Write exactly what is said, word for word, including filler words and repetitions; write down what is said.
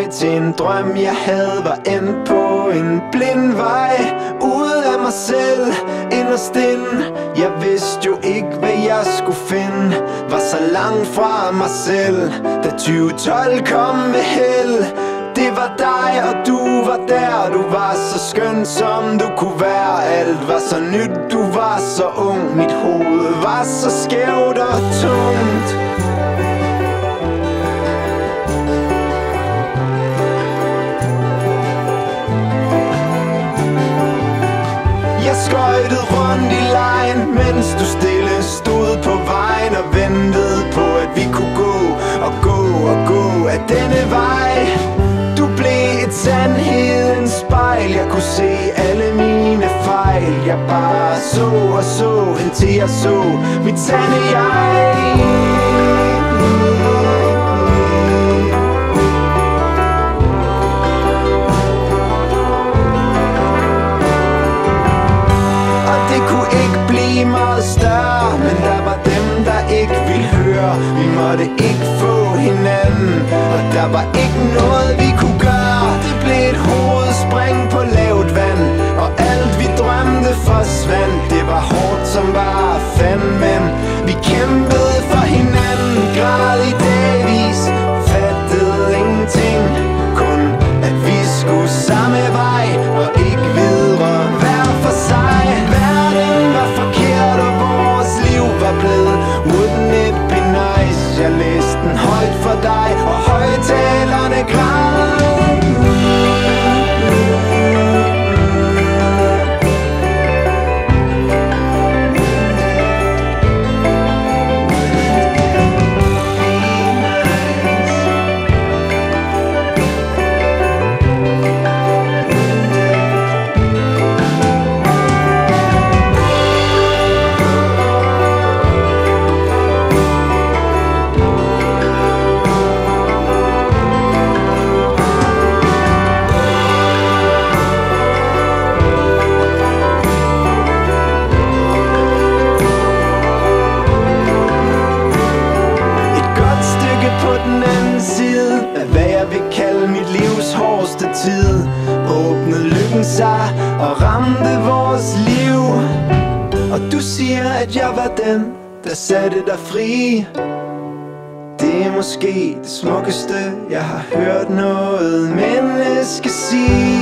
til en drøm jeg havde, var endt på en blind vej. Ude af mig selv, inderst inde. Jeg vidste jo ikke hvad jeg skulle finde. Var så langt fra mig selv, da tyve tolv kom med held. Det var dig, og du var der. Du var så skøn som du kunne være. Alt var så nyt, du var så ung. Mit hoved var så skævt og tungt. Jeg skøjtede rundt i lejen, mens du stille stod på vejen og ventede på at vi kunne gå og gå og gå af denne vej. Du blev et sandhedens spejl. Jeg kunne se alle mine fejl. Jeg bare så og så, indtil jeg så mit sande jeg. Og det kunne ikke blive meget større, men der var dem, der ikke ville høre. Vi måtte ikke få hinanden, og der var ikke noget vi kunne gøre. Det blev et hovedspring på lavt vand, og alt vi drømte forsvandt. Det var hårdt som bare fanden, men vi kæmpede for hinanden. Græd i dagvis, fattede ingenting, kun at vi skulle samme vej og ikke videre hver for sig. Verden var forkert, og vores liv var blevet wouldn't it be nice. Jeg læste den højt for dig, og højtalerne græd. Tid åbnede lykken sig og ramte vores liv. Og du siger at jeg var den, der satte dig fri. Det er måske det smukkeste jeg har hørt noget menneske sige.